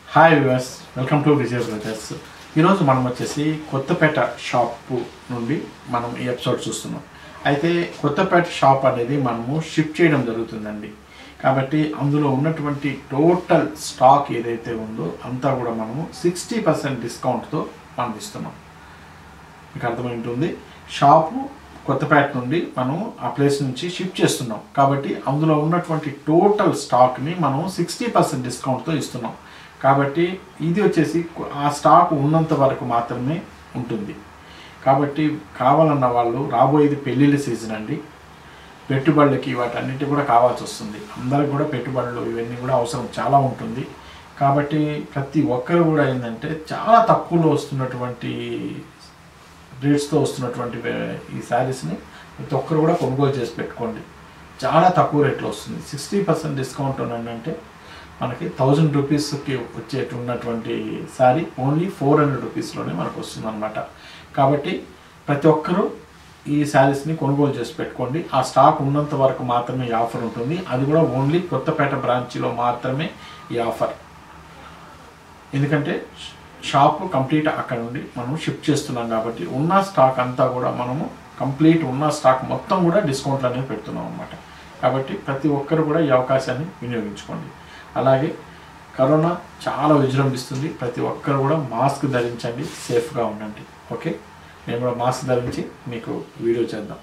Hi viewers, welcome to Vijay brothers. ఈరోజు మనం వచ్చేసి కొత్తపేట షాప్ నుండి మనం ఈ ఎపిసోడ్ చూస్తున్నాం. అయితే కొత్తపేట షాప్ అనేది మనము షిఫ్ట్ చేయడం జరుగుతుందండి. కాబట్టి అందులో ఉన్నటువంటి టోటల్ స్టాక్ ఏదైతే ఉందో అంతా కూడా మనము 60% డిస్కౌంట్తో మనం ఇస్తున్నాం. మీకు అర్థమైంటుంది. షాపు కొత్తపేట నుండి మనం ఆ ప్లేస్ నుంచి షిఫ్ట్ చేస్తున్నాం. కాబట్టి అందులో ఉన్నటువంటి టోటల్ స్టాక్ని మనం 60% డిస్కౌంట్తో ఇస్తున్నాం. కాబట్టి ఇది వచ్చేసి ఆ స్టాక్ ఉన్నంత వరకు మాత్రమే ఉంటుంది. కాబట్టి కావాలన్న వాళ్ళు, రాబోయేది పెళ్ళిళ్ళ సీజన్ అండి, పెట్టుబడులకి వాటన్నిటి కూడా కావాల్సి వస్తుంది. అందరికి కూడా పెట్టుబడులు ఇవన్నీ కూడా అవసరం చాలా ఉంటుంది. కాబట్టి ప్రతి ఒక్కరు కూడా ఏంటంటే చాలా తక్కువలో వస్తున్నటువంటి రేట్స్తో వస్తున్నటువంటి ఈ శారీస్ని ప్రతి ఒక్కరు కూడా కొనుగోలు చేసి పెట్టుకోండి. చాలా తక్కువ రేట్లో వస్తుంది. 60% డిస్కౌంట్ అంటే మనకి 1000 రూపీస్కి వచ్చేటున్నటువంటి శారీ ఓన్లీ 400 రూపీస్లోనే మనకు వస్తుంది అనమాట. కాబట్టి ప్రతి ఒక్కరూ ఈ శారీస్ని కొనుగోలు చేసి పెట్టుకోండి. ఆ స్టాక్ ఉన్నంత వరకు మాత్రమే ఈ ఆఫర్ ఉంటుంది. అది కూడా ఓన్లీ కొత్తపేట బ్రాంచ్లో మాత్రమే ఈ ఆఫర్. ఎందుకంటే షాప్ కంప్లీట్ అక్కడ నుండి మనం షిఫ్ట్ చేస్తున్నాం. కాబట్టి ఉన్న స్టాక్ అంతా కూడా మనము కంప్లీట్ ఉన్న స్టాక్ మొత్తం కూడా డిస్కౌంట్లు అనేది పెడుతున్నాం అన్నమాట. కాబట్టి ప్రతి ఒక్కరు కూడా ఈ అవకాశాన్ని వినియోగించుకోండి. అలాగే కరోనా చాలా విజృంభిస్తుంది. ప్రతి ఒక్కరు కూడా మాస్క్ ధరించండి, సేఫ్గా ఉండండి. ఓకే, నేను కూడా మాస్క్ ధరించి మీకు వీడియో చేద్దాం.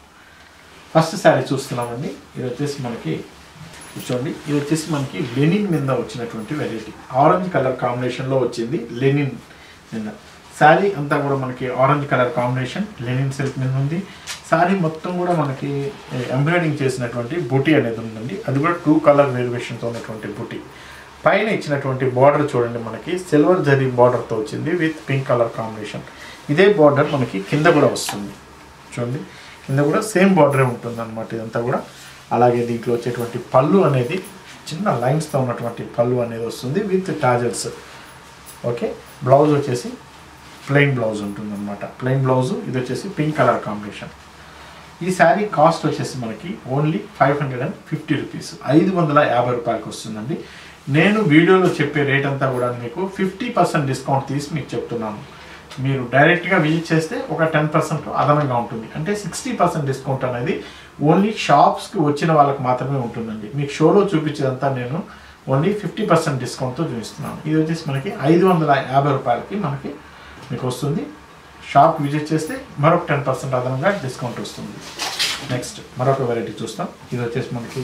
ఫస్ట్ శారీ చూస్తున్నామండి. ఇది వచ్చేసి మనకి కూర్చోండి. ఇది వచ్చేసి మనకి లెనిన్ మీద వచ్చినటువంటి వెరైటీ. ఆరెంజ్ కలర్ కాంబినేషన్లో వచ్చింది. లెనిన్ మీద శారీ అంతా కూడా మనకి orange colour combination linen silk మీద ఉంది. శారీ మొత్తం కూడా మనకి ఎంబ్రాయిడింగ్ చేసినటువంటి బూటీ అనేది ఉందండి. అది కూడా 2 కలర్ వేరియేషన్తో ఉన్నటువంటి బూటీ. పైన ఇచ్చినటువంటి బార్డర్ చూడండి, మనకి సిల్వర్ జరీ బార్డర్తో వచ్చింది విత్ పింక్ కలర్ కాంబినేషన్. ఇదే బార్డర్ మనకి కింద కూడా వస్తుంది. చూడండి, కింద కూడా సేమ్ బార్డరే ఉంటుంది అనమాట ఇదంతా కూడా. అలాగే దీంట్లో వచ్చేటువంటి పళ్ళు అనేది చిన్న లైన్స్తో ఉన్నటువంటి పళ్ళు అనేది వస్తుంది విత్ టాజల్స్. ఓకే, బ్లౌజ్ వచ్చేసి ప్లెయిన్ బ్లౌజ్ ఉంటుంది అనమాట. Plain blouse. ఇది వచ్చేసి పింక్ కలర్ కాంబినేషన్. ఈ శారీ కాస్ట్ వచ్చేసి మనకి ఓన్లీ 550 రూపీస్, 550 రూపాయలకి వస్తుందండి. నేను వీడియోలో చెప్పే రేట్ అంతా కూడా మీకు 50% డిస్కౌంట్ తీసి మీకు చెప్తున్నాను. మీరు డైరెక్ట్గా విజిట్ చేస్తే ఒక 10% అదనంగా ఉంటుంది. అంటే 60% డిస్కౌంట్ అనేది ఓన్లీ షాప్స్కి వచ్చిన వాళ్ళకి మాత్రమే ఉంటుందండి. మీకు షోలో చూపించేదంతా నేను ఓన్లీ 50% డిస్కౌంట్తో చూపిస్తున్నాను. ఇది వచ్చేసి మనకి 550 రూపాయలకి మనకి మీకు వస్తుంది. షాప్ విజిట్ చేస్తే మరొక 10% అదనంగా డిస్కౌంట్ వస్తుంది. నెక్స్ట్ మరొక వెరైటీ చూస్తాం. ఇది వచ్చేసి మనకి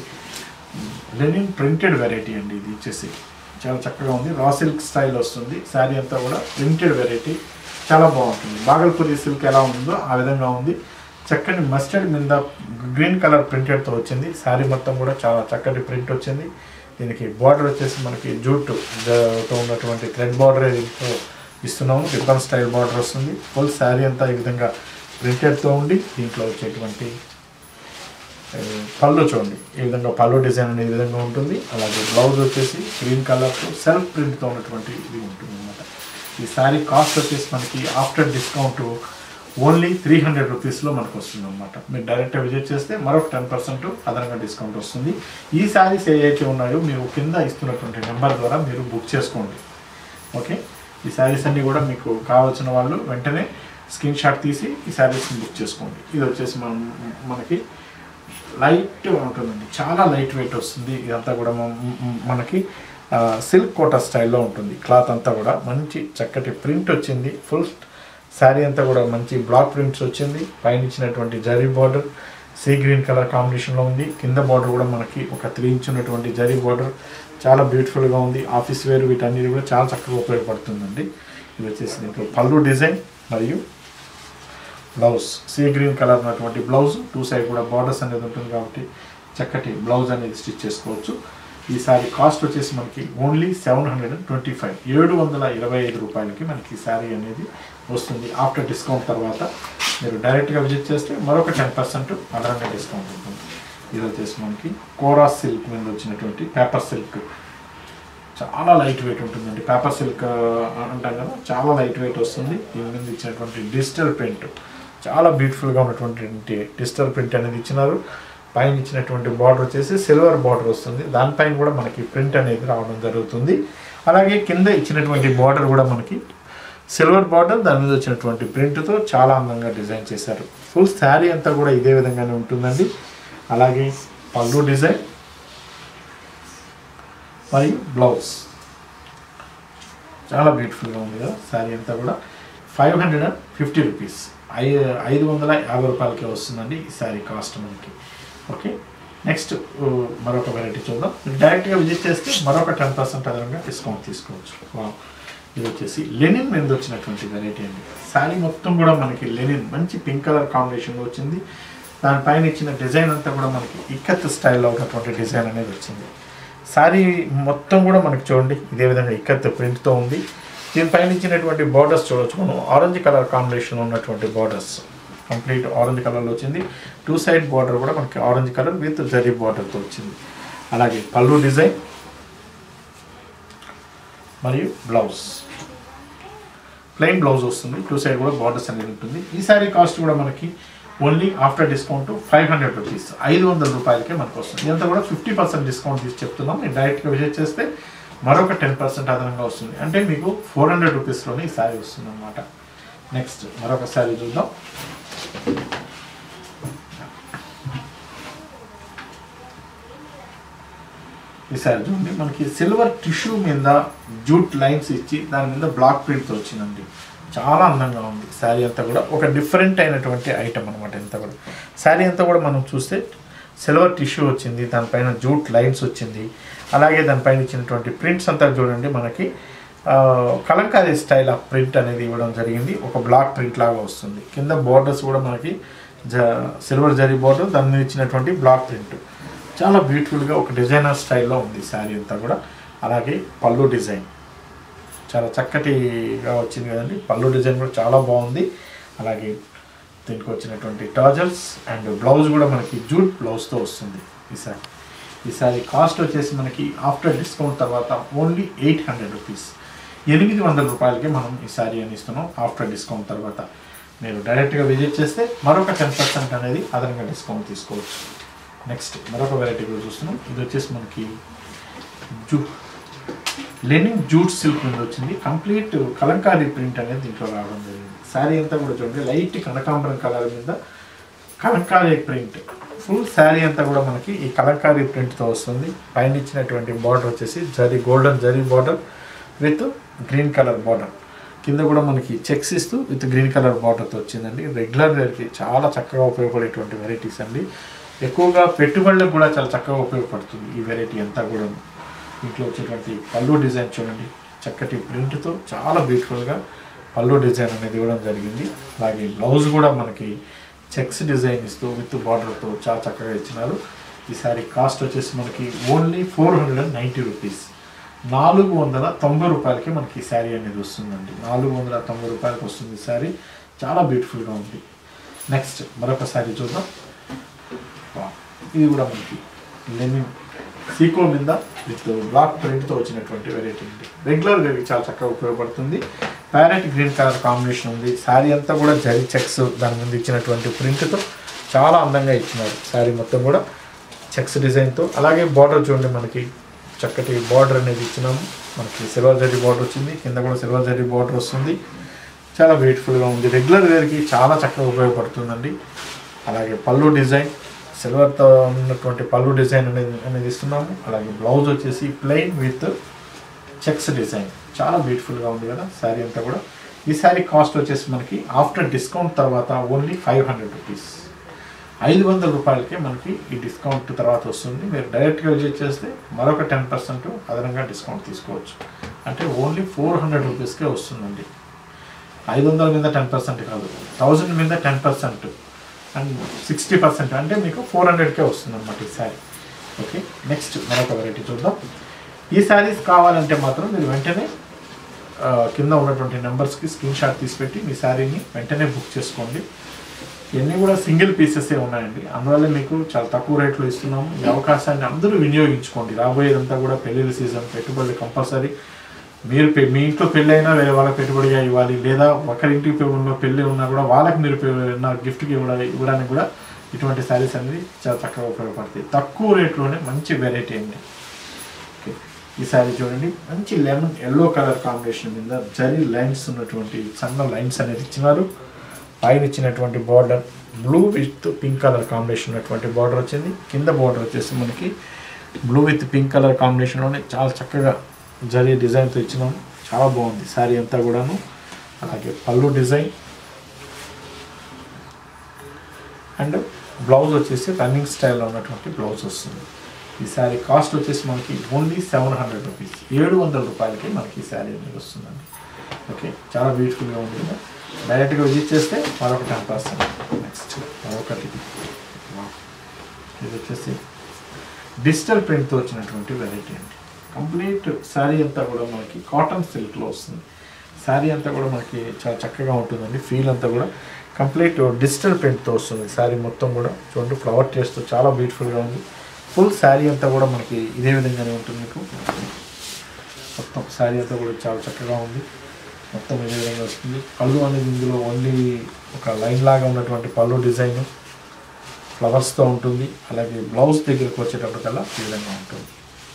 లెనిన్ ప్రింటెడ్ వెరైటీ అండి. ఇది వచ్చేసి చాలా చక్కగా ఉంది. రా సిల్క్ స్టైల్ వస్తుంది. శారీ అంతా కూడా ప్రింటెడ్ వెరైటీ, చాలా బాగుంటుంది. బాగల్పూరి సిల్క్ ఎలా ఉందో ఆ విధంగా ఉంది. చక్కని మస్టర్డ్ మీద గ్రీన్ కలర్ ప్రింటెడ్తో వచ్చింది. శారీ మొత్తం కూడా చాలా చక్కటి ప్రింట్ వచ్చింది. దీనికి బార్డర్ వచ్చేసి మనకి జూట్తో ఉన్నటువంటి థ్రెడ్ బార్డర్ ఇస్తున్నాము. రిబ్బన్ స్టైల్ బార్డర్ వస్తుంది. ఫుల్ శారీ అంతా ఈ విధంగా ప్రింటెడ్తో ఉండి దీంట్లో వచ్చేటువంటి పళ్ళు చూడండి, ఈ విధంగా పళ్ళు డిజైన్ అనేది ఈ విధంగా ఉంటుంది. అలాగే బ్లౌజ్ వచ్చేసి గ్రీన్ కలర్తో సెల్ఫ్ ప్రింట్తో ఉన్నటువంటి ఇది ఉంటుంది అనమాట. ఈ శారీ కాస్ట్ వచ్చేసి మనకి ఆఫ్టర్ డిస్కౌంట్ ఓన్లీ 300 రూపీస్లో మనకు వస్తుంది అనమాట. మీరు డైరెక్ట్గా విజిట్ చేస్తే మరొక 10% అదనంగా డిస్కౌంట్ వస్తుంది. ఈ శారీస్ ఏవైతే ఉన్నాయో మీరు కింద ఇస్తున్నటువంటి నెంబర్ ద్వారా మీరు బుక్ చేసుకోండి. ఓకే, ఈ శారీస్ అన్నీ కూడా మీకు కావాల్సిన వాళ్ళు వెంటనే స్క్రీన్ షాట్ తీసి ఈ శారీస్ని బుక్ చేసుకోండి. ఇది వచ్చేసి మనకి లైట్ ఉంటుందండి, చాలా లైట్ వెయిట్ వస్తుంది. ఇదంతా కూడా మనకి సిల్క్ కోటా స్టైల్లో ఉంటుంది. క్లాత్ అంతా కూడా మంచి చక్కటి ప్రింట్ వచ్చింది. ఫుల్ శారీ అంతా కూడా మంచి బ్లాక్ ప్రింట్స్ వచ్చింది. పైన ఇచ్చినటువంటి zari border sea green colour కాంబినేషన్లో ఉంది. కింద బార్డర్ కూడా మనకి ఒక 3 ఇంచ్ ఉన్నటువంటి జరీ బార్డర్ చాలా బ్యూటిఫుల్గా ఉంది. ఆఫీస్ వేర్ వీటన్నిటి కూడా చాలా చక్కగా ఉపయోగపడుతుందండి. ఇది వచ్చేసి దీంట్లో పళ్ళు డిజైన్ మరియు బ్లౌజ్ సీ గ్రీన్ కలర్ ఉన్నటువంటి బ్లౌజ్. 2 సైడ్ కూడా బార్డర్స్ అనేది ఉంటుంది కాబట్టి చక్కటి బ్లౌజ్ అనేది స్టిచ్ చేసుకోవచ్చు. ఈ శారీ కాస్ట్ వచ్చేసి మనకి ఓన్లీ 725, 725 రూపాయలకి మనకి ఈ శారీ అనేది వస్తుంది. ఆఫ్టర్ డిస్కౌంట్ తర్వాత మీరు డైరెక్ట్గా విజిట్ చేస్తే మరొక 10% అదనంగా డిస్కౌంట్ ఉంటుంది. ఇది వచ్చేసి మనకి కోరా సిల్క్ మీద వచ్చినటువంటి పేపర్ సిల్క్. చాలా లైట్ వెయిట్ ఉంటుందండి. పేపర్ సిల్క్ అంటాం కదా, చాలా లైట్ వెయిట్ వస్తుంది. దీని మీద ఇచ్చినటువంటి డిజిటల్ ప్రింట్ చాలా బ్యూటిఫుల్గా ఉన్నటువంటి డిజిటల్ ప్రింట్ అనేది ఇచ్చినారు. పైన ఇచ్చినటువంటి బార్డర్ వచ్చేసి సిల్వర్ బార్డర్ వస్తుంది, దానిపైన కూడా మనకి ప్రింట్ అనేది రావడం జరుగుతుంది. అలాగే కింద ఇచ్చినటువంటి బార్డర్ కూడా మనకి సిల్వర్ బార్డర్, దాని మీద వచ్చినటువంటి ప్రింట్తో చాలా అందంగా డిజైన్ చేశారు. ఫుల్ శారీ అంతా కూడా ఇదే విధంగానే ఉంటుందండి. అలాగే పళ్ళు డిజైన్ మరియు బ్లౌజ్ చాలా బ్యూటిఫుల్గా ఉంది కదా. శారీ అంతా కూడా 550 రూపీస్, 550 రూపాయలకే వస్తుందండి ఈ శారీ కాస్ట్ మనకి. ఓకే, నెక్స్ట్ మరొక వెరైటీ చూద్దాం. డైరెక్ట్గా విజిట్ చేస్తే మరొక 10% అదనంగా డిస్కౌంట్ తీసుకోవచ్చు. ఇది వచ్చేసి లెనిన్ మీద వచ్చినటువంటి వెరైటీ అండి. శారీ మొత్తం కూడా మనకి లెనిన్ మంచి పింక్ కలర్ కాంబినేషన్లో వచ్చింది. దానిపైన ఇచ్చిన డిజైన్ అంతా కూడా మనకి ఇక్కత్ స్టైల్లో ఉన్నటువంటి డిజైన్ అనేది వచ్చింది. శారీ మొత్తం కూడా మనకి చూడండి ఇదే విధంగా ఇక్కత్ ప్రింట్తో ఉంది. దీనిపైన ఇచ్చినటువంటి బార్డర్స్ చూడవచ్చు మనం, ఆరెంజ్ కలర్ కాంబినేషన్ ఉన్నటువంటి బార్డర్స్, కంప్లీట్ ఆరెంజ్ కలర్లో వచ్చింది. 2 సైడ్ బార్డర్ కూడా మనకి ఆరెంజ్ కలర్ విత్ జరీ బార్డర్తో వచ్చింది. అలాగే పళ్ళు డిజైన్ మరియు బ్లౌజ్, ప్లెయిన్ బ్లౌజ్ వస్తుంది, 2 సైడ్ కూడా బార్డర్స్ అనేది ఉంటుంది. ఈ శారీ కాస్ట్ కూడా మనకి ఓన్లీ ఆఫ్టర్ డిస్కౌంట్ 500 రూపీస్, 500 రూపాయలకే మనకు వస్తుంది. ఇదంతా కూడా 50% డిస్కౌంట్ తీసి చెప్తున్నాం. మీరు డైరెక్ట్గా విజిట్ చేస్తే మరొక 10% అదనంగా వస్తుంది, అంటే మీకు 400 రూపీస్లోనే ఈ శారీ వస్తుంది అన్నమాట. నెక్స్ట్ మరొక శారీ చూద్దాం. ఈ శారీ చూడండి మనకి సిల్వర్ టిష్యూ మీద జూట్ లైన్స్ ఇచ్చి దాని మీద బ్లాక్ ప్రింట్తో వచ్చిందండి. చాలా అందంగా ఉంది శారీ అంతా కూడా, ఒక డిఫరెంట్ అయినటువంటి ఐటమ్ అనమాట. ఇంత కూడా శారీ అంతా కూడా మనం చూస్తే సిల్వర్ టిష్యూ వచ్చింది, దానిపైన జూట్ లైన్స్ వచ్చింది. అలాగే దానిపైన ఇచ్చినటువంటి ప్రింట్స్ అంతా చూడండి మనకి కలంకారీ స్టైల్ ఆఫ్ ప్రింట్ అనేది ఇవ్వడం జరిగింది. ఒక బ్లాక్ ప్రింట్ లాగా వస్తుంది. కింద బార్డర్స్ కూడా మనకి సిల్వర్ జరీ బార్డర్, దాని మీద ఇచ్చినటువంటి బ్లాక్ ప్రింట్ చాలా బ్యూటిఫుల్గా ఒక డిజైనర్ స్టైల్లో ఉంది శారీ అంతా కూడా. అలాగే పళ్ళు డిజైన్ చాలా చక్కటిగా వచ్చింది కదండి. పళ్ళు డిజైన్ కూడా చాలా బాగుంది. అలాగే దీనికి వచ్చినటువంటి టాజల్స్ అండ్ బ్లౌజ్ కూడా మనకి జూట్ బ్లౌజ్తో వస్తుంది. ఈ శారీ కాస్ట్ వచ్చేసి మనకి ఆఫ్టర్ డిస్కౌంట్ తర్వాత ఓన్లీ 800 రూపీస్, 800 రూపాయలకి మనం ఈ శారీ అని ఇస్తున్నాం ఆఫ్టర్ డిస్కౌంట్ తర్వాత. మీరు డైరెక్ట్గా విజిట్ చేస్తే మరొక 10% అనేది అదనంగా డిస్కౌంట్ తీసుకోవచ్చు. నెక్స్ట్ మరొక వెరైటీ కూడా చూస్తున్నాం. ఇది వచ్చేసి మనకి లెనిన్ జూట్ సిల్క్ మీద వచ్చింది. కంప్లీట్ కలంకారీ ప్రింట్ అనేది దీంట్లో రావడం జరిగింది. శారీ అంతా కూడా చూడండి లైట్ కనకాంబరం కలర్ మీద కలంకారీ ప్రింట్. ఫుల్ శారీ అంతా కూడా మనకి ఈ కలంకారీ ప్రింట్తో వస్తుంది. పైన ఇచ్చినటువంటి బార్డర్ వచ్చేసి zari, golden zari border with green colour border. కింద కూడా మనకి చెక్స్ ఇస్తూ విత్ గ్రీన్ కలర్ బార్డర్తో వచ్చిందండి. రెగ్యులర్ వేర్కి చాలా చక్కగా ఉపయోగపడేటువంటి వెరైటీస్ అండి. ఎక్కువగా పెట్టుబడులకు కూడా చాలా చక్కగా ఉపయోగపడుతుంది ఈ వెరైటీ అంతా కూడా. ఇంట్లో వచ్చేటువంటి పళ్ళు డిజైన్ చూడండి, చక్కటి ప్రింట్తో చాలా బ్యూటిఫుల్గా పళ్ళు డిజైన్ అనేది ఇవ్వడం జరిగింది. అలాగే బ్లౌజ్ కూడా మనకి చెక్స్ డిజైన్ ఇస్తూ విత్ బార్డర్తో చాలా చక్కగా ఇచ్చినారు. ఈ శారీ కాస్ట్ వచ్చేసి మనకి ఓన్లీ 490 రూపీస్, 490 రూపాయలకి మనకి ఈ శారీ అనేది వస్తుందండి. 490 రూపాయలకి వస్తుంది ఈ శారీ, చాలా బ్యూటిఫుల్గా ఉంది. నెక్స్ట్ మరొక శారీ చూద్దాం. ఇది కూడా మనకి లెనిన్ సీకో మీద విత్ బ్లాక్ ప్రింట్తో వచ్చినటువంటి వెరైటీ అండి. రెగ్యులర్గా చాలా చక్కగా ఉపయోగపడుతుంది. ప్యారెట్ గ్రీన్ కలర్ కాంబినేషన్ ఉంది. శారీ అంతా కూడా జరీ చెక్స్ దాని మీద ఇచ్చినటువంటి ప్రింట్తో చాలా అందంగా ఇచ్చినారు. శారీ మొత్తం కూడా చెక్స్ డిజైన్తో. అలాగే బార్డర్ చూడండి మనకి చక్కటి బార్డర్ అనేది ఇచ్చినాము. మనకి సిల్వర్ జరీ బార్డర్ వచ్చింది, కింద కూడా సిల్వర్ జరీ బార్డర్ వస్తుంది. చాలా బ్యూటిఫుల్గా ఉంది. రెగ్యులర్ వేర్కి చాలా చక్కగా ఉపయోగపడుతుందండి. అలాగే పళ్ళు డిజైన్ సిల్వర్తో ఉన్నటువంటి పళ్ళు డిజైన్ అనేది ఇస్తున్నాము. అలాగే బ్లౌజ్ వచ్చేసి ప్లెయిన్ విత్ చెక్స్ డిజైన్ చాలా బ్యూటిఫుల్గా ఉంది కదా శారీ అంతా కూడా. ఈ శారీ కాస్ట్ వచ్చేసి మనకి ఆఫ్టర్ డిస్కౌంట్ తర్వాత ఓన్లీ 500 రూపీస్, 500 రూపాయలకే మనకి ఈ డిస్కౌంట్ తర్వాత వస్తుంది. మీరు డైరెక్ట్గా విజిట్ చేస్తే మరొక 10% అదనంగా డిస్కౌంట్ తీసుకోవచ్చు. అంటే ఓన్లీ 400 రూపీస్కే వస్తుందండి. 500 మీద 10% కాదు, 1000 మీద 10% అండ్ 60% అంటే మీకు 400కే వస్తుంది అన్నమాట ఈ శారీ. ఓకే, నెక్స్ట్ మరొక వెరైటీ చూద్దాం. ఈ శారీస్ కావాలంటే మాత్రం మీరు వెంటనే కింద ఉన్నటువంటి నెంబర్స్కి స్క్రీన్ షాట్ తీసిపెట్టి మీ శారీని వెంటనే బుక్ చేసుకోండి. ఇవన్నీ కూడా సింగిల్ పీసెసే ఉన్నాయండి. అందువల్ల మీకు చాలా తక్కువ రేట్లో ఇస్తున్నాము. ఈ అవకాశాన్ని అందరూ వినియోగించుకోండి. రాబోయేదంతా కూడా పెళ్ళిళ్ళ సీజన్, పెట్టుబడులు కంపల్సరీ. మీరు మీ ఇంట్లో పెళ్ళి అయినా వేరే వాళ్ళకి పెట్టుబడిగా ఇవ్వాలి, లేదా ఒకరింటికి పెళ్ళి ఉన్నా కూడా వాళ్ళకి మీరు గిఫ్ట్కి ఇవ్వడానికి కూడా ఇటువంటి శారీస్ అనేది చాలా చక్కగా ఉపయోగపడతాయి. తక్కువ రేట్లోనే మంచి వెరైటీ అండి. ఓకే, ఈ శారీ చూడండి, మంచి లెమన్ ఎల్లో కలర్ కాంబినేషన్ మీద జరీ లైన్స్ ఉన్నటువంటి సన్న లైన్స్ అనేది ఇచ్చినారు. పైన ఇచ్చినటువంటి border blue with pink colour combination ఉన్నటువంటి బార్డర్ వచ్చింది. కింద బార్డర్ వచ్చేసి మనకి బ్లూ విత్ పింక్ కలర్ కాంబినేషన్లోనే చాలా చక్కగా జరీ డిజైన్తో ఇచ్చినాము. చాలా బాగుంది శారీ అంతా కూడాను. అలాగే పళ్ళు డిజైన్ అండ్ బ్లౌజ్ వచ్చేసి రన్నింగ్ స్టైల్లో ఉన్నటువంటి బ్లౌజ్ వస్తుంది. ఈ శారీ కాస్ట్ వచ్చేసి మనకి ఓన్లీ 700 రూపీస్, 700 రూపాయలకి మనకి ఈ శారీ అనేది వస్తుందండి. ఓకే, చాలా బ్యూటిఫుల్గా ఉంది కదా. డైరెక్ట్గా విజిట్ చేస్తే మరొక 10%. నెక్స్ట్ మరొకటి, ఇది వచ్చేసి డిజిటల్ ప్రింట్తో వచ్చినటువంటి వెరైటీ అండి. కంప్లీట్ శారీ అంతా కూడా మనకి కాటన్ సిల్క్లో వస్తుంది. శారీ అంతా కూడా మనకి చాలా చక్కగా ఉంటుందండి. ఫీల్ అంతా కూడా కంప్లీట్ డిజిటల్ ప్రింట్తో వస్తుంది. శారీ మొత్తం కూడా చూడండి, ఫ్లవర్ టేస్ట్తో చాలా బ్యూటిఫుల్గా ఉంది. ఫుల్ శారీ అంతా కూడా మనకి ఇదే విధంగానే ఉంటుంది. మీకు మొత్తం శారీ అంతా కూడా చాలా చక్కగా ఉంది. మొత్తం ఇదే విధంగా వస్తుంది. పళ్ళు అనేది ఇందులో ఓన్లీ ఒక లైన్ లాగా ఉన్నటువంటి పళ్ళు డిజైన్ ఫ్లవర్స్తో ఉంటుంది. అలాగే బ్లౌజ్ దగ్గరికి వచ్చేటప్పటికల్లా ఈ విధంగా ఉంటుంది.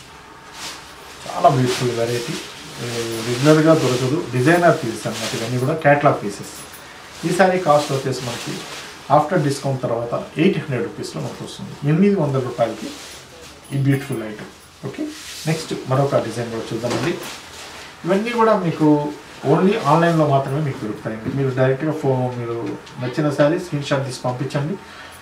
చాలా బ్యూటిఫుల్ వెరైటీ, రెగ్యులర్గా దొరకదు. డిజైనర్ పీసెస్ అన్నమాట ఇవన్నీ కూడా, క్యాట్లాగ్ పీసెస్. ఈ సారీ కాస్ట్ వచ్చేసి మనకి ఆఫ్టర్ డిస్కౌంట్ తర్వాత 800 రూపీస్లో మనకు వస్తుంది. 800 రూపాయలకి ఈ బ్యూటిఫుల్ ఐటమ్. ఓకే, నెక్స్ట్ మరొక డిజైన్ కూడా చూద్దామండి. ఇవన్నీ కూడా మీకు ఓన్లీ ఆన్లైన్లో మాత్రమే మీకు దొరుకుతాయండి. మీరు డైరెక్ట్గా మీరు నచ్చిన శారీ స్క్రీన్ షాట్ తీసి పంపించండి.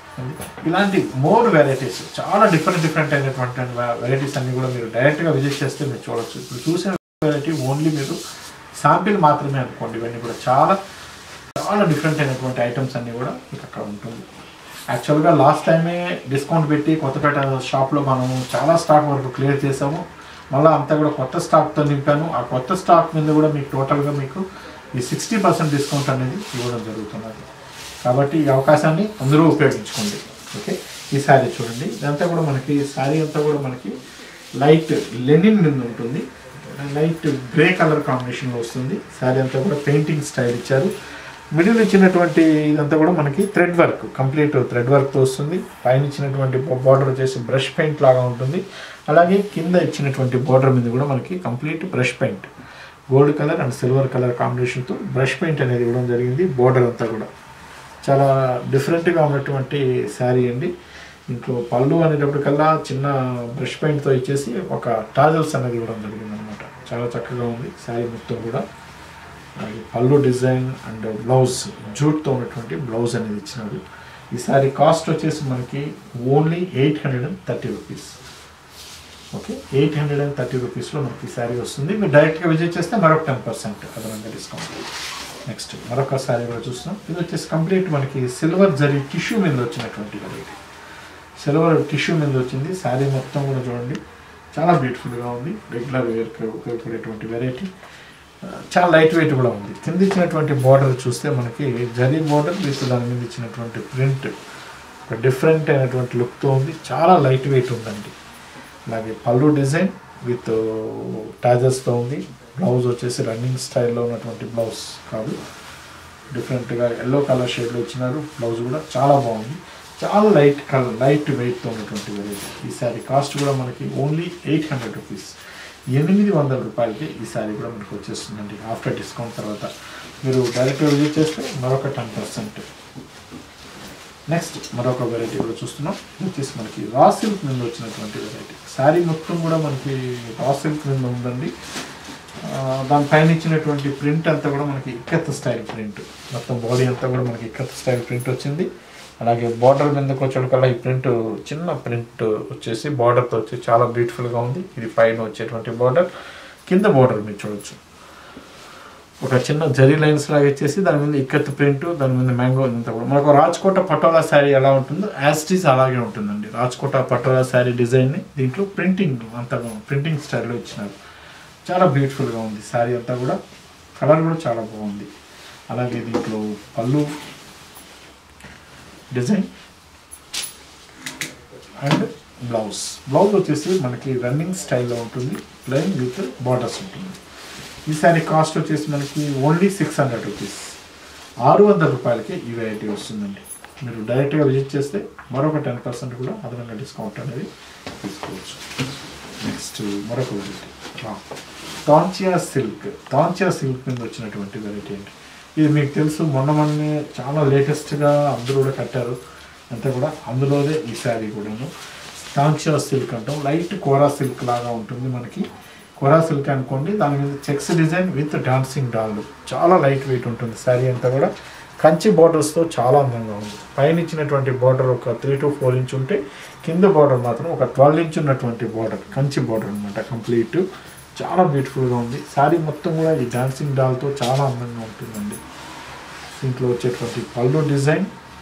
ఇలాంటి మోర్ వెరైటీస్, చాలా డిఫరెంట్ అయినటువంటి వెరైటీస్ అన్నీ కూడా మీరు డైరెక్ట్గా విజిట్ చేస్తే మీరు చూడవచ్చు. ఇప్పుడు చూసిన వెరైటీ ఓన్లీ మీరు శాంపిల్ మాత్రమే అనుకోండి. ఇవన్నీ కూడా చాలా డిఫరెంట్ అయినటువంటి ఐటమ్స్ అన్నీ కూడా మీకు అక్కడ ఉంటుంది. యాక్చువల్గా లాస్ట్ టైమే డిస్కౌంట్ పెట్టి కొత్తపేట షాప్లో మనము చాలా స్టాక్ వరకు క్లియర్ చేసాము. మళ్ళీ అంతా కూడా కొత్త స్టాక్తో నింపాను. ఆ కొత్త స్టాక్ మీద కూడా మీకు టోటల్గా మీకు ఈ 60% డిస్కౌంట్ అనేది ఇవ్వడం జరుగుతున్నది. కాబట్టి ఈ అవకాశాన్ని అందరూ ఉపయోగించుకోండి. ఓకే, ఈ శారీ చూడండి, ఇదంతా కూడా మనకి శారీ అంతా కూడా మనకి లైట్ లెనిన్ మీద ఉంటుంది. లైట్ గ్రే కలర్ కాంబినేషన్లో వస్తుంది. శారీ అంతా కూడా పెయింటింగ్ స్టైల్ ఇచ్చారు. మిడిల్ ఇచ్చినటువంటి ఇదంతా కూడా మనకి థ్రెడ్ వర్క్, కంప్లీట్ థ్రెడ్ వర్క్తో వస్తుంది. పైన ఇచ్చినటువంటి బార్డర్ వచ్చేసి బ్రష్ పెయింట్ లాగా ఉంటుంది. అలాగే కింద ఇచ్చినటువంటి బార్డర్ మీద కూడా మనకి complete brush paint, gold colour and silver colour కాంబినేషన్తో బ్రష్ పెయింట్ అనేది ఇవ్వడం జరిగింది. బార్డర్ అంతా కూడా చాలా డిఫరెంట్గా ఉన్నటువంటి శారీ అండి. ఇంట్లో పళ్ళు అనేటప్పటికల్లా చిన్న బ్రష్ పెయింట్తో ఇచ్చేసి ఒక టాజల్స్ అనేది ఇవ్వడం జరిగింది అనమాట. చాలా చక్కగా ఉంది శారీ మొత్తం కూడా. పళ్ళు డిజైన్ అండ్ బ్లౌజ్ జూట్తో ఉన్నటువంటి బ్లౌజ్ అనేది ఇచ్చినాడు. ఈ శారీ కాస్ట్ వచ్చేసి మనకి ఓన్లీ 830 రూపీస్. ఓకే, 830 రూపీస్లో మనకి ఈ శారీ వస్తుంది. మీరు డైరెక్ట్గా విజిట్ చేస్తే మరొక 10% అదనంగా డిస్కౌంట్. నెక్స్ట్ మరొక శారీ కూడా చూస్తున్నాం. ఇది వచ్చేసి కంప్లీట్ మనకి సిల్వర్ జరీ టిష్యూ మీద వచ్చినటువంటి వెరైటీ. సిల్వర్ టిష్యూ మీద వచ్చింది. శారీ మొత్తం కూడా చూడండి, చాలా బ్యూటిఫుల్గా ఉంది. రెగ్యులర్ వేర్కి ఉపయోగపడేటువంటి వెరైటీ. చాలా లైట్ వెయిట్ కూడా ఉంది. కింద ఇచ్చినటువంటి బార్డర్ చూస్తే మనకి జరీ బార్డర్ విత్ దాని మీద ఇచ్చినటువంటి ప్రింట్ ఒక డిఫరెంట్ అయినటువంటి లుక్తో ఉంది. చాలా లైట్ వెయిట్ ఉందండి. అలాగే పళ్ళు డిజైన్ విత్ టాజర్స్తో ఉంది. బ్లౌజ్ వచ్చేసి రన్నింగ్ స్టైల్లో ఉన్నటువంటి బ్లౌజ్ కాదు, డిఫరెంట్గా ఎల్లో కలర్ షేడ్లో ఇచ్చినారు. బ్లౌజ్ కూడా చాలా బాగుంది. చాలా లైట్ వెయిట్తో ఉన్నటువంటి వెరైటీ. ఈ శారీ కాస్ట్ కూడా మనకి ఓన్లీ 800 రూపీస్, 800 రూపాయలకి ఈ శారీ కూడా మనకు వచ్చేస్తుందండి. ఆఫ్టర్ డిస్కౌంట్ తర్వాత మీరు డైరెక్ట్గా విజిట్ చేస్తే మరొక 10%. నెక్స్ట్ మరొక వెరైటీ కూడా చూస్తున్నాం. ఇది వచ్చేసి మనకి రా సిల్క్ మీద వచ్చినటువంటి వెరైటీ. శారీ మొత్తం కూడా మనకి రా సిల్క్ మీద ఉందండి. దానిపైన ఇచ్చినటువంటి ప్రింట్ అంతా కూడా మనకి ఇక్కత్ స్టైల్ ప్రింట్. మొత్తం బాడీ అంతా కూడా మనకి ఇక్కత్ స్టైల్ ప్రింట్ వచ్చింది. అలాగే బార్డర్ మీదకి వచ్చేటికల్లా ఈ ప్రింట్ చిన్న ప్రింట్ వచ్చేసి బార్డర్తో వచ్చి చాలా బ్యూటిఫుల్గా ఉంది. ఇది పైన వచ్చేటువంటి బార్డర్, కింద బార్డర్ మీరు చూడవచ్చు ఒక చిన్న జరీ లైన్స్ లాగా ఇచ్చేసి దాని మీద ఇక్కత్ ప్రింట్, దాని మీద మ్యాంగో అంతా కూడా మనకు రాజ్కోట పటోలా శారీ ఎలా ఉంటుందో యాజ్ ఇట్ ఈజ్ అలాగే ఉంటుందండి. రాజ్కోట పటోలా శారీ డిజైన్ని దీంట్లో ప్రింటింగ్ అంతా ప్రింటింగ్ స్టైల్లో ఇచ్చినారు. చాలా బ్యూటిఫుల్గా ఉంది శారీ అంతా కూడా. కలర్ కూడా చాలా బాగుంది. అలాగే దీంట్లో పళ్ళు డిజైన్ అండ్ బ్లౌజ్ వచ్చేసి మనకి రన్నింగ్ స్టైల్లో ఉంటుంది. ప్లెయిన్ విత్ బార్డర్స్ ఉంటుంది. ఈ శారీ కాస్ట్ వచ్చేసి మనకి ఓన్లీ 600 రూపీస్, 600 రూపాయలకి ఈ వెరైటీ వస్తుందండి. మీరు డైరెక్ట్గా విజిట్ చేస్తే మరొక 10% కూడా అదనంగా డిస్కౌంట్ అనేది తీసుకోవచ్చు. నెక్స్ట్ మరొక వెరైటీ తాంచియా సిల్క్ మీద వచ్చినటువంటి వెరైటీ అండి. ఇది మీకు తెలుసు, మొన్నే చాలా లేటెస్ట్గా అందరూ కూడా కట్టారు అంతా కూడా. అందులోనే ఈ శారీ కూడాను తాంచియా సిల్క్ అంటాం. లైట్ కోరా సిల్క్ లాగా ఉంటుంది మనకి. కోరా సిల్క్ అనుకోండి, దాని మీద చెక్స్ డిజైన్ విత్ డాన్సింగ్ డాళ్ళు. చాలా లైట్ వెయిట్ ఉంటుంది శారీ అంతా కూడా. కంచి బార్డర్స్తో చాలా అందంగా ఉంది. పైన ఇచ్చినటువంటి బార్డర్ ఒక 3 to 4 ఇంచ్ ఉంటే, కింద బార్డర్ మాత్రం ఒక 12 ఇంచ్ ఉన్నటువంటి బార్డర్, కంచి బార్డర్ అనమాట కంప్లీట్. చాలా బ్యూటిఫుల్గా ఉంది. శారీ మొత్తం కూడా ఈ డాన్సింగ్ డాల్తో చాలా అందంగా ఉంటుందండి. దీంట్లో వచ్చేటువంటి పళ్ళు డిజైన్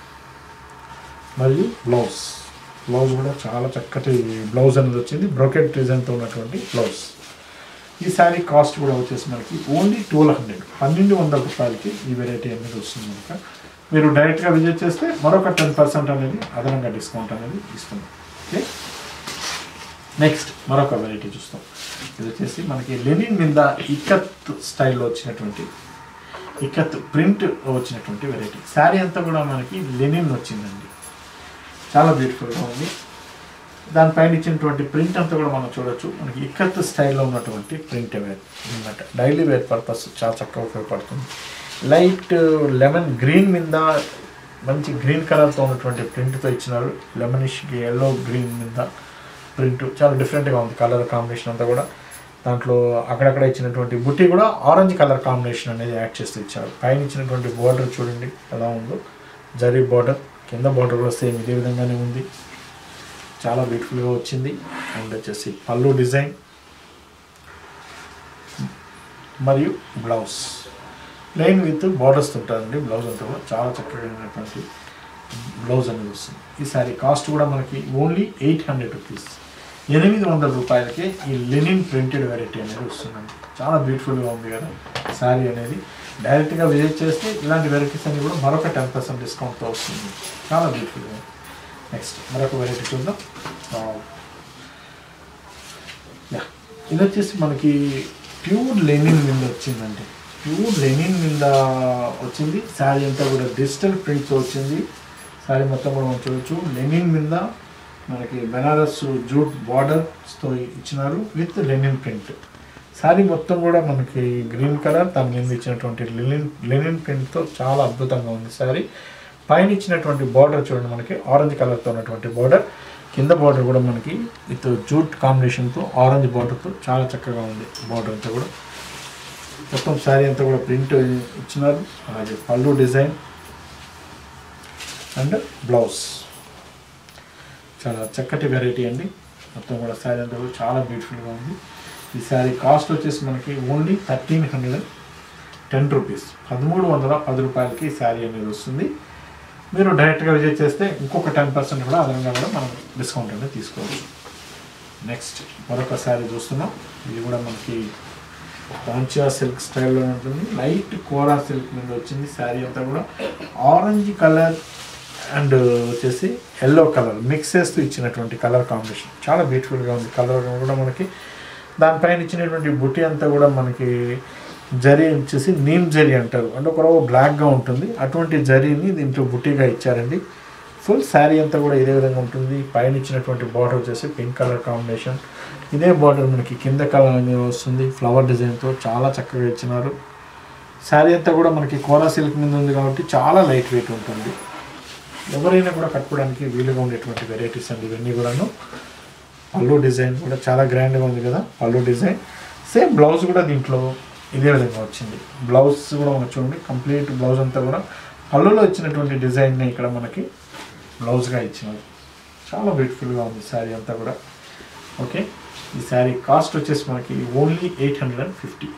మరియు బ్లౌజ్ కూడా చాలా చక్కటి బ్లౌజ్ అనేది వచ్చింది. బ్రోకెట్ డిజైన్తో ఉన్నటువంటి బ్లౌజ్. ఈ శారీ కాస్ట్ కూడా వచ్చేసి మనకి ఓన్లీ 1200 రూపాయలకి ఈ వెరైటీ అనేది వస్తుంది కనుక మీరు డైరెక్ట్గా విజిట్ చేస్తే మరొక 10% అనేది అదనంగా డిస్కౌంట్ అనేది ఇస్తుంది. ఓకే, నెక్స్ట్ మరొక వెరైటీ చూస్తాం. ఇది వచ్చేసి మనకి లెనిన్ మీద ఇక్కత్ స్టైల్లో వచ్చినటువంటి ఇక్కత్ ప్రింట్ వచ్చినటువంటి వెరైటీ. శారీ అంతా కూడా మనకి లెనిన్ వచ్చిందండి. చాలా బ్యూటిఫుల్గా ఉంది. దానిపైన ఇచ్చినటువంటి ప్రింట్ అంతా కూడా మనం చూడొచ్చు. మనకి ఇక్కత్ స్టైల్లో ఉన్నటువంటి ప్రింట్ వేర్ అనమాట. డైలీ వేర్ పర్పస్ చాలా చక్కగా ఉపయోగపడుతుంది. లైట్ లెమన్ గ్రీన్ మీద మంచి గ్రీన్ కలర్తో ఉన్నటువంటి ప్రింట్తో ఇచ్చినారు. లెమనిష్ ఎల్లో గ్రీన్ మీద ప్రింట్ చాలా డిఫరెంట్గా ఉంది. కలర్ కాంబినేషన్ అంతా కూడా. దాంట్లో అక్కడక్కడ ఇచ్చినటువంటి బుట్టి కూడా ఆరెంజ్ కలర్ కాంబినేషన్ అనేది యాడ్ చేస్తూ ఇచ్చారు. పైన ఇచ్చినటువంటి బార్డర్ చూడండి ఎలా ఉందో, జరీ బార్డర్. కింద బార్డర్ కూడా సేమ్ ఇదే విధంగానే ఉంది. చాలా బ్యూటిఫుల్గా వచ్చింది. అండ్ వచ్చేసి పళ్ళు డిజైన్ మరియు బ్లౌజ్ లైన్ విత్ బార్డర్స్ ఉంటుందండి. బ్లౌజ్ అంతా కూడా చాలా చక్కగా ఉన్నటువంటి బ్లౌజ్ అనేది వస్తుంది. ఈ శారీ కాస్ట్ కూడా మనకి ఓన్లీ 800 రూపీస్. 800 రూపాయలకే ఈ లెనిన్ ప్రింటెడ్ వెరైటీ అనేది వస్తుందండి. చాలా బ్యూటిఫుల్గా ఉంది కదా శారీ అనేది. డైరెక్ట్గా విజిట్ చేస్తే ఇలాంటి వెరైటీస్ అన్ని కూడా మరొక 10% డిస్కౌంట్తో వస్తుంది. చాలా బ్యూటిఫుల్గా. నెక్స్ట్ మరొక వెరైటీ చూద్దాం. ఇది వచ్చేసి మనకి ప్యూర్ లెనిన్ మీద వచ్చిందండి. ప్యూర్ లెనిన్ మీద వచ్చింది. శారీ అంతా కూడా డిజిటల్ ప్రింట్తో వచ్చింది. శారీ మొత్తం కూడా మనం చూడవచ్చు. లెనిన్ మీద మనకి బెనారస్ జూట్ బార్డర్స్తో ఇచ్చినారు విత్ లెనిన్ ప్రింట్. శారీ మొత్తం కూడా మనకి గ్రీన్ కలర్, దాని మీద ఇచ్చినటువంటి లెనిన్ ప్రింట్తో చాలా అద్భుతంగా ఉంది శారీ. పైన ఇచ్చినటువంటి బార్డర్ చూడండి, మనకి ఆరెంజ్ కలర్తో ఉన్నటువంటి బార్డర్. కింద బార్డర్ కూడా మనకి విత్ జూట్ కాంబినేషన్తో ఆరెంజ్ బార్డర్తో చాలా చక్కగా ఉంది. బార్డర్ అంతా కూడా మొత్తం శారీ అంతా కూడా ప్రింట్ ఇచ్చినారు. అలాగే పళ్ళు డిజైన్ అండ్ బ్లౌజ్. చాలా చక్కటి వెరైటీ అండి. మొత్తం కూడా శారీ అంతా కూడా చాలా బ్యూటిఫుల్గా ఉంది. ఈ శారీ కాస్ట్ వచ్చేసి మనకి ఓన్లీ 1310 రూపీస్. 1310 రూపాయలకి ఈ శారీ అనేది వస్తుంది. మీరు డైరెక్ట్గా విజిట్ చేస్తే ఇంకొక 10% కూడా అదనంగా కూడా మనం డిస్కౌంట్ అనేది తీసుకోవచ్చు. నెక్స్ట్ మరొక శారీ చూస్తున్నాం. ఇది కూడా మనకి తాంచియా సిల్క్ స్టైల్లో ఉంటుంది. లైట్ కోరా సిల్క్ మీద వచ్చింది. శారీ అంతా కూడా ఆరెంజ్ కలర్ అండ్ వచ్చేసి ఎల్లో కలర్ మిక్స్ చేస్తూ ఇచ్చినటువంటి కలర్ కాంబినేషన్. చాలా బ్యూటిఫుల్గా ఉంది. కలర్ కూడా మనకి దానిపైన ఇచ్చినటువంటి బుట్టి అంతా కూడా మనకి జరీ వచ్చేసి నీమ్ జరీ అంటారు. అంటే ఒక బ్లాక్గా ఉంటుంది. అటువంటి జరీని దీంట్లో బుట్టిగా ఇచ్చారండి. ఫుల్ శారీ అంతా కూడా ఇదే విధంగా ఉంటుంది. పైన ఇచ్చినటువంటి బార్డర్ వచ్చేసి పింక్ కలర్ కాంబినేషన్. ఇదే బార్డర్ మనకి కింద కలర్ అనేది వస్తుంది ఫ్లవర్ డిజైన్తో. చాలా చక్కగా ఇచ్చినారు. శారీ అంతా కూడా మనకి కోరా సిల్క్ మీద ఉంది కాబట్టి చాలా లైట్ వెయిట్ ఉంటుంది. ఎవరైనా కూడా కట్టుకోవడానికి వీలుగా ఉండేటువంటి వెరైటీస్ అండి ఇవన్నీ కూడాను. పళ్ళు డిజైన్ కూడా చాలా గ్రాండ్గా ఉంది కదా. పళ్ళు డిజైన్ సేమ్ బ్లౌజ్ కూడా దీంట్లో ఇదే విధంగా వచ్చింది. బ్లౌజ్ కూడా మనం చూడండి, కంప్లీట్ బ్లౌజ్ అంతా కూడా పళ్ళులో ఇచ్చినటువంటి డిజైన్ని ఇక్కడ మనకి బ్లౌజ్గా ఇచ్చినారు. చాలా బ్యూటిఫుల్గా ఉంది శారీ అంతా కూడా. ఓకే, ఈ శారీ కాస్ట్ వచ్చేసి మనకి ఓన్లీ 850.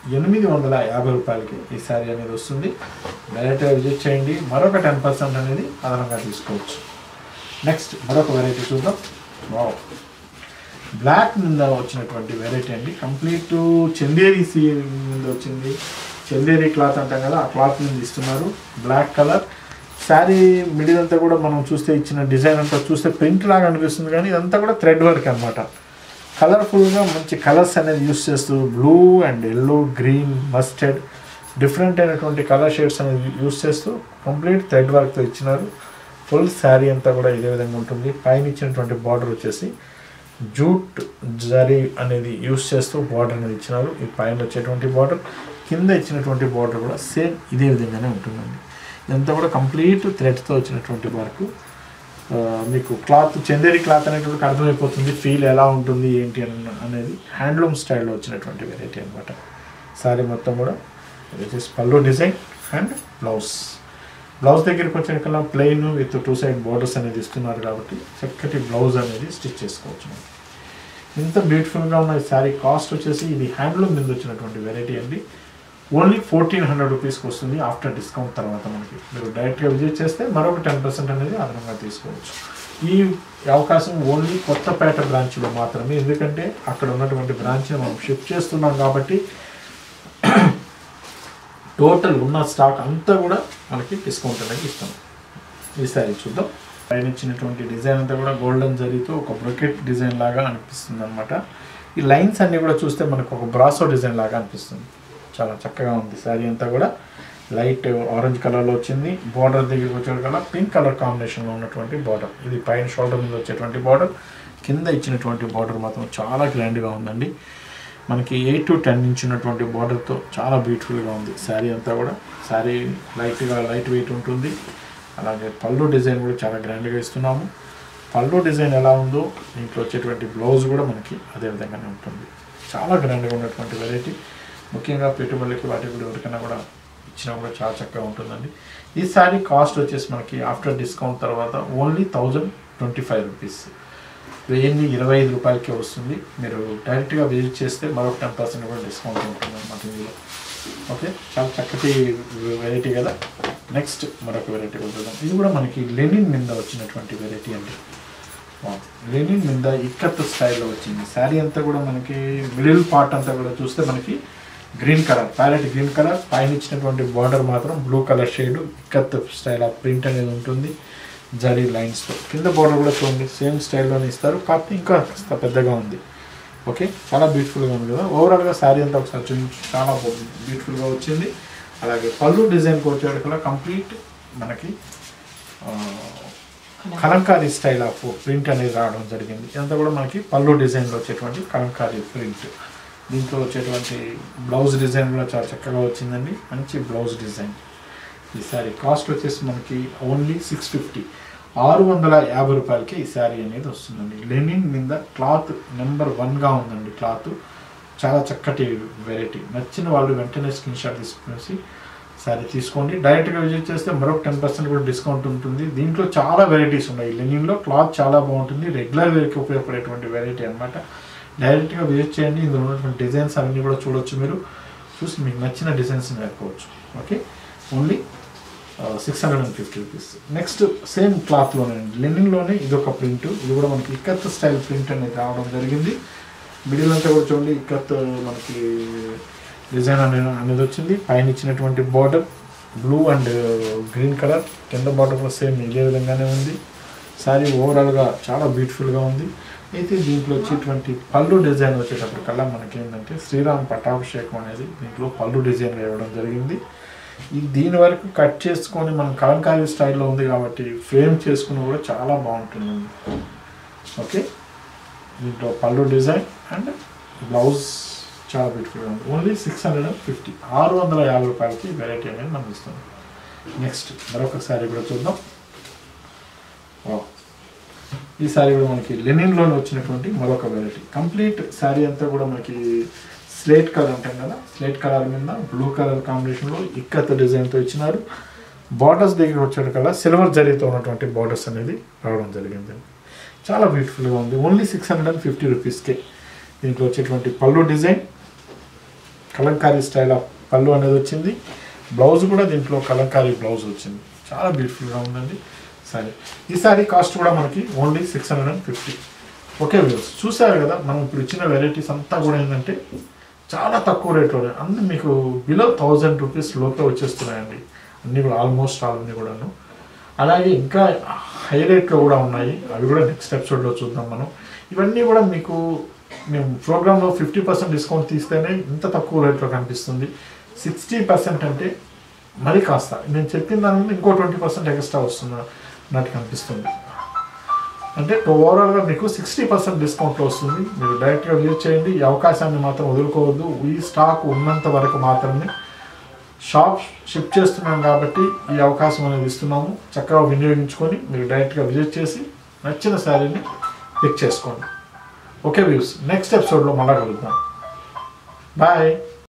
850 రూపాయలకి ఈ శారీ అనేది వస్తుంది. డైరెక్ట్గా విజిట్ చేయండి. మరొక 10% అనేది అదనంగా తీసుకోవచ్చు. నెక్స్ట్ మరొక వెరైటీ చూద్దాం. వావ్, బ్లాక్ మీద వచ్చినటువంటి వెరైటీ అండి. కంప్లీట్ చందేరి మీద వచ్చింది. చందేరి క్లాత్ అంటాం కదా, ఆ క్లాత్ మీద ఇస్తున్నారు. బ్లాక్ కలర్ శారీ మిడిల్ అంతా కూడా మనం చూస్తే ఇచ్చిన డిజైన్ అంతా చూస్తే ప్రింట్ లాగా అనిపిస్తుంది, కానీ ఇదంతా కూడా థ్రెడ్ వర్క్ అనమాట. కలర్ఫుల్గా మంచి కలర్స్ అనేది యూస్ చేస్తూ blue and yellow, green, mustard different అయినటువంటి కలర్ షేడ్స్ అనేది యూస్ చేస్తూ కంప్లీట్ థ్రెడ్ వర్క్తో ఇచ్చినారు. ఫుల్ శారీ అంతా కూడా ఇదే విధంగా ఉంటుంది. పైన ఇచ్చినటువంటి బార్డర్ వచ్చేసి జూట్ జరీ అనేది యూస్ చేస్తూ బార్డర్ అనేది ఇచ్చినారు. ఈ పైన వచ్చేటువంటి బార్డర్, కింద ఇచ్చినటువంటి బార్డర్ కూడా సేమ్ ఇదే విధంగానే ఉంటుందండి. ఇదంతా కూడా కంప్లీట్ థ్రెడ్తో వచ్చినటువంటి వర్క్. మీకు క్లాత్ చందేరి క్లాత్ అనేటువంటి అర్థమైపోతుంది ఫీల్ ఎలా ఉంటుంది ఏంటి అనేది. హ్యాండ్లూమ్ స్టైల్లో వచ్చినటువంటి వెరైటీ అనమాట. శారీ మొత్తం కూడా వచ్చేసి పళ్ళు డిజైన్ అండ్ బ్లౌజ్ దగ్గరికి వచ్చిన కల్లా ప్లెయిన్ విత్ 2 సైడ్ బోర్డర్స్ అనేది ఇస్తున్నారు కాబట్టి చక్కటి బ్లౌజ్ అనేది స్టిచ్ చేసుకోవచ్చు. ఇంత బ్యూటిఫుల్గా ఉన్న ఈ శారీ కాస్ట్ వచ్చేసి ఇది హ్యాండ్లూమ్ మీద వచ్చినటువంటి వెరైటీ అండి. ఓన్లీ 1400 రూపీస్కి వస్తుంది ఆఫ్టర్ డిస్కౌంట్ తర్వాత. మనకి మీరు డైరెక్ట్గా విజిట్ చేస్తే మరొక 10% అనేది అదనంగా తీసుకోవచ్చు. ఈ అవకాశం ఓన్లీ కొత్తపేట బ్రాంచ్లో మాత్రమే, ఎందుకంటే అక్కడ ఉన్నటువంటి బ్రాంచ్ని మనం షిఫ్ట్ చేస్తున్నాం కాబట్టి టోటల్ ఉన్న స్టాక్ అంతా కూడా మనకి డిస్కౌంట్ అనేది ఇస్తాం. ఈ శారీ చూద్దాం. పైన ఇచ్చినటువంటి డిజైన్ అంతా కూడా గోల్డెన్ జరీతో ఒక బ్రొకెట్ డిజైన్ లాగా అనిపిస్తుంది అనమాట. ఈ లైన్స్ అన్నీ కూడా చూస్తే మనకు ఒక బ్రాసో డిజైన్ లాగా అనిపిస్తుంది. చాలా చక్కగా ఉంది. శారీ అంతా కూడా లైట్ ఆరెంజ్ కలర్లో వచ్చింది. బార్డర్ దగ్గరికి వచ్చే కలర్ పింక్ కలర్ కాంబినేషన్లో ఉన్నటువంటి బార్డర్. ఇది పైన షోల్డర్ మీద వచ్చేటువంటి బార్డర్, కింద ఇచ్చినటువంటి బార్డర్ మాత్రం చాలా గ్రాండ్గా ఉందండి. మనకి 8 to 10 ఇంచ్ ఉన్నటువంటి బార్డర్తో చాలా బ్యూటిఫుల్గా ఉంది శారీ అంతా కూడా. శారీ లైట్ వెయిట్ ఉంటుంది. అలాగే పళ్ళు డిజైన్ కూడా చాలా గ్రాండ్గా ఇస్తున్నాము. పళ్ళు డిజైన్ ఎలా ఉందో దీంట్లో వచ్చేటువంటి బ్లౌజ్ కూడా మనకి అదే విధంగానే ఉంటుంది. చాలా గ్రాండ్గా ఉన్నటువంటి వెరైటీ. ముఖ్యంగా పెట్టుబడులకి వాటికి కూడా ఎవరికైనా కూడా ఇచ్చినా కూడా చాలా చక్కగా ఉంటుందండి. ఈ శారీ కాస్ట్ వచ్చేసి మనకి ఆఫ్టర్ డిస్కౌంట్ తర్వాత ఓన్లీ 1025 రూపీస్, 1025 రూపాయలకే వస్తుంది. మీరు డైరెక్ట్గా విజిట్ చేస్తే మరొక 10% కూడా డిస్కౌంట్ ఉంటుంది అన్నమాట ఇందులో. ఓకే, చాలా చక్కటి వెరైటీ కదా. నెక్స్ట్ మరొక వెరైటీ చూద్దాం. ఇది కూడా మనకి లెనిన్ మీద వచ్చినటువంటి వెరైటీ అండి. లెనిన్ మీద ఇక్కత్ స్టైల్లో వచ్చింది. శారీ అంతా కూడా మనకి మిడిల్ పార్ట్ అంతా కూడా చూస్తే మనకి green colour, parrot green colour, పైన ఇచ్చినటువంటి బార్డర్ మాత్రం blue colour shade ikat style of print అనేది ఉంటుంది జరీ లైన్స్తో. కింద బార్డర్ కూడా చూడండి సేమ్ స్టైల్లోనే ఇస్తారు, కాకపోతే ఇంకా పెద్దగా ఉంది. ఓకే, చాలా బ్యూటిఫుల్గా ఉంది కదా. ఓవరాల్గా శారీ అంతా ఒకసారి చూపించి చాలా బ్యూటిఫుల్గా వచ్చింది. అలాగే పళ్ళు డిజైన్కి వచ్చేటికల్లా కంప్లీట్ మనకి కలంకారీ స్టైల్ ఆఫ్ ప్రింట్ అనేది రావడం జరిగింది. ఇదంతా కూడా మనకి పళ్ళు డిజైన్లో వచ్చేటువంటి కలంకారీ ప్రింట్. దీంట్లో వచ్చేటువంటి బ్లౌజ్ డిజైన్ కూడా చాలా చక్కగా వచ్చిందండి. మంచి బ్లౌజ్ డిజైన్. ఈ శారీ కాస్ట్ వచ్చేసి మనకి ఓన్లీ 650, 650 రూపాయలకి ఈ శారీ అనేది వస్తుందండి. లెనిన్ మీద క్లాత్ నెంబర్ 1గా ఉందండి. క్లాత్ చాలా చక్కటి వెరైటీ. నచ్చిన వాళ్ళు వెంటనే స్క్రీన్ షాట్ తీసుకునేసి శారీ తీసుకోండి. డైరెక్ట్గా విజిట్ చేస్తే మరొక 10% కూడా డిస్కౌంట్ ఉంటుంది. దీంట్లో చాలా వెరైటీస్ ఉన్నాయి. లెనిన్లో క్లాత్ చాలా బాగుంటుంది. రెగ్యులర్ వేర్కి ఉపయోగపడేటువంటి వెరైటీ అనమాట. డైరెక్ట్గా విజిట్ చేయండి. ఇందులో ఉన్నటువంటి డిజైన్స్ అవన్నీ కూడా చూడవచ్చు. మీరు చూసి మీకు నచ్చిన డిజైన్స్ నేర్చుకోవచ్చు. Okay, only 650 rupees. Next same క్లాత్లోనే లెనిన్లోనే ఇదొక ప్రింట్. ఇది కూడా మనకి ఇక్కత్ స్టైల్ ప్రింట్ అనేది రావడం జరిగింది. మిడిల్ అంతా కూడా చూడండి ఇక్కత్ మనకి డిజైన్ అనేది వచ్చింది. పైన ఇచ్చినటువంటి border blue and green colour, కింద బార్డర్ కూడా సేమ్ ఇదే విధంగానే ఉంది. శారీ ఓవరాల్గా చాలా బ్యూటిఫుల్గా ఉంది. అయితే దీంట్లో వచ్చేటువంటి పళ్ళు డిజైన్ వచ్చేటప్పటికల్లా మనకేంటంటే శ్రీరామ్ పట్టాభిషేకం అనేది దీంట్లో పళ్ళు డిజైన్ వేయడం జరిగింది. దీని వరకు కట్ చేసుకొని మనం కలంకారీ స్టైల్లో ఉంది కాబట్టి ఫ్రేమ్ చేసుకుని కూడా చాలా బాగుంటుంది. ఓకే, దీంట్లో పళ్ళు డిజైన్ అండ్ బ్లౌజ్ చాలా బ్యూటిఫుల్గా ఉంది. ఓన్లీ 650, 650 రూపాయలకి వెరైటీ అనేది మనం ఇస్తుంది. నెక్స్ట్ మరొక శారీ కూడా చూద్దాం. ఈ శారీ కూడా మనకి లెనిన్లోనే వచ్చినటువంటి మరొక వెరైటీ. కంప్లీట్ శారీ అంతా కూడా మనకి స్లేట్ కలర్ అంటాం కదా, స్లేట్ కలర్ మీద బ్లూ కలర్ కాంబినేషన్లో ఇక్కత్ డిజైన్తో ఇచ్చినారు. బార్డర్స్ దగ్గర వచ్చేటికల్లా సిల్వర్ జరీతో ఉన్నటువంటి బార్డర్స్ అనేది రావడం జరిగింది. చాలా బ్యూటిఫుల్గా ఉంది. ఓన్లీ 650 రూపీస్కే. దీంట్లో వచ్చేటువంటి పళ్ళు డిజైన్ కలంకారీ స్టైల్ ఆఫ్ పళ్ళు అనేది వచ్చింది. బ్లౌజ్ కూడా దీంట్లో కలంకారీ బ్లౌజ్ వచ్చింది. చాలా బ్యూటిఫుల్గా ఉందండి శారీ. ఈ శారీ కాస్ట్ కూడా మనకి ఓన్లీ 650. ఓకే వ్యూవర్స్, చూసారు కదా మనం ఇప్పుడు ఇచ్చిన వెరైటీస్ అంతా కూడా ఏంటంటే చాలా తక్కువ రేట్లోనే అన్నీ మీకు బిలో 1000 రూపీస్ లోపే వచ్చేస్తున్నాయండి. అన్నీ కూడా ఆల్మోస్ట్ అన్నీ కూడాను. అలాగే ఇంకా హై రేట్లో కూడా ఉన్నాయి. అవి కూడా నెక్స్ట్ ఎపిసోడ్లో చూద్దాం మనం. ఇవన్నీ కూడా మీకు మేము ప్రోగ్రాంలో 50% డిస్కౌంట్ తీస్తేనే ఇంత తక్కువ రేట్లో కనిపిస్తుంది. 60% అంటే మరి కాస్త నేను చెప్పిన దాని మీద ఇంకో 20% ఎక్స్ట్రా వస్తున్నా. నాకు కనిపిస్తుంది. అంటే ఓవరాల్గా మీకు 60% డిస్కౌంట్లో వస్తుంది. మీరు డైరెక్ట్గా విజిట్ చేయండి. ఈ అవకాశాన్ని మాత్రం వదులుకోవద్దు. ఈ స్టాక్ ఉన్నంత వరకు మాత్రమే షాప్ షిఫ్ట్ చేస్తున్నాం కాబట్టి ఈ అవకాశం అనేది ఇస్తున్నాము. చక్కగా వినియోగించుకొని మీరు డైరెక్ట్గా విజిట్ చేసి నచ్చిన శారీని పిక్ చేసుకోండి. ఓకే వ్యూస్, నెక్స్ట్ ఎపిసోడ్లో మళ్ళీ కలుద్దాం. బాయ్.